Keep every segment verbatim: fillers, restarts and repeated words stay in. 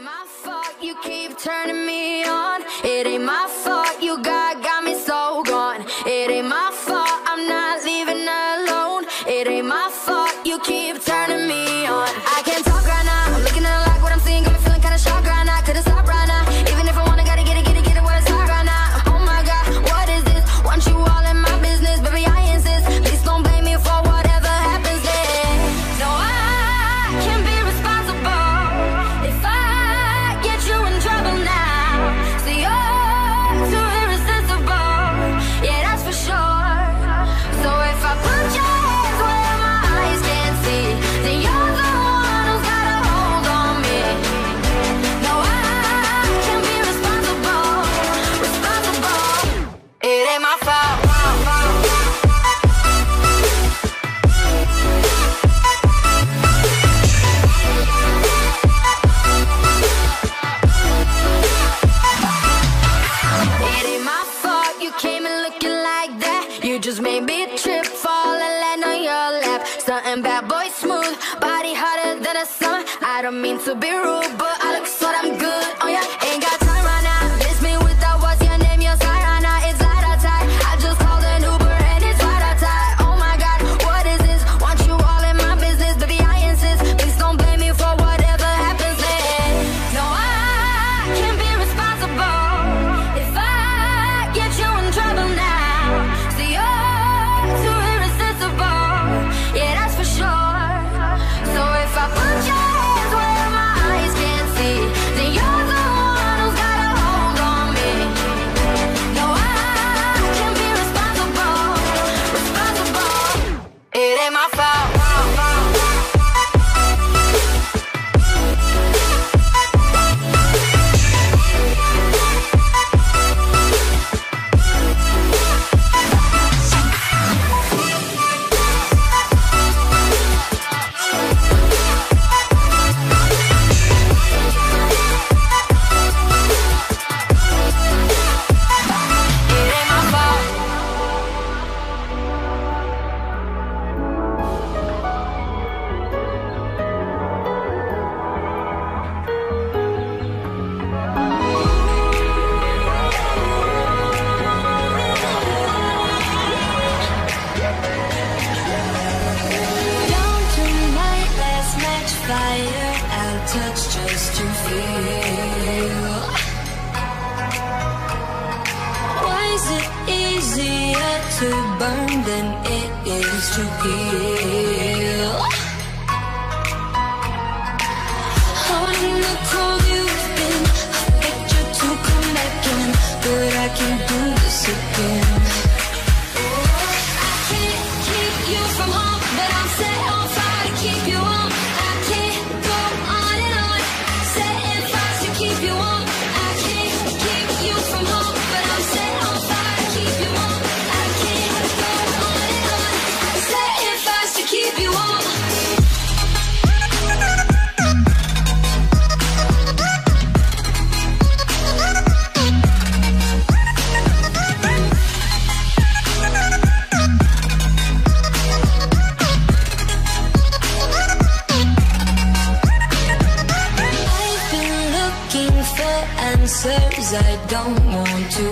my fault you keep turning me on. It ain't my fault you got, got me so gone. It ain't my fault I'm not leaving alone. It ain't my fault you keep turning me on. I can't talk right now, I'm looking at like what I'm seeing, got me feeling kinda shocked right now. Couldn't stop right now, even if I wanna, gotta get it, get it, get it where it's hot right now. Oh my God, what is this? Want you all in my business, baby I insist. Please don't blame me for whatever happens there. No, I can't be responsible if I get you in trouble now. So you're too irresistible, yeah that's for sure. So if I put your hands where my eyes can't see, then you're the one who's got a hold on me. No, I can't be responsible, responsible. It ain't my fault. You just made me trip, fall and land on your lap. Something bad boy smooth, body hotter than a summer. I don't mean to be rude, but I look so damn good. Oh yeah, ain't got time right now. Miss me without what's your name, your side right now. It's light outside, I just called an Uber and it's right outside. Oh my God, what is this? Want you all in my business, baby I insist. Please don't blame me for whatever happens there. No, I can't be responsible if I get you in trouble now. I don't want to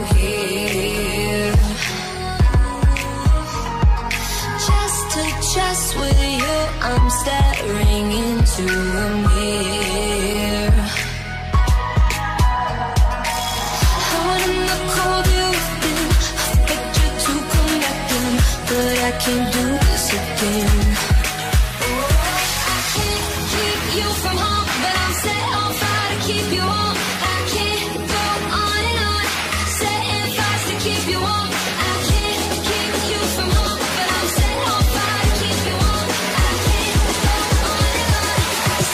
hear. Just to chest with you, I'm staring into a mirror. I wanna call you in, I begged you to come back in, but I can't do this again. I can't keep you from home, but I'm set on fire to keep you on. I can't keep you on. I can't keep you from home, but I'm set on fire to keep you on. I can't go on and on.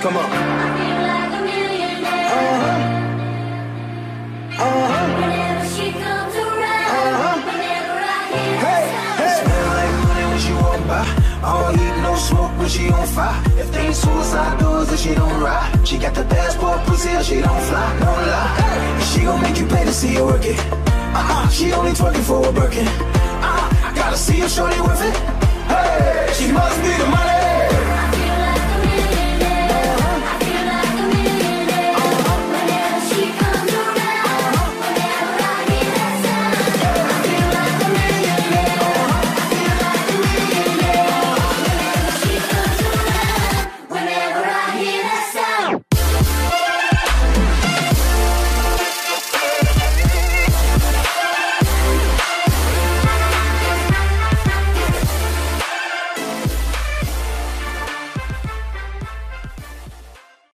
Come on. I feel like a millionaire. Uh-huh. Uh-huh. Whenever she comes around, Uh-huh. whenever I hear Hey, her sound. hey. Smell like money when she walk by. All heat, no smoke when she on fire. If they ain't suicide doors, then she don't ride. She got the passport, pussy, or she don't fly. Don't lie. She gon' make you pay to see her work it. Uh-uh, she only twerking for a Birkin. Uh-uh, I gotta see if shorty worth it.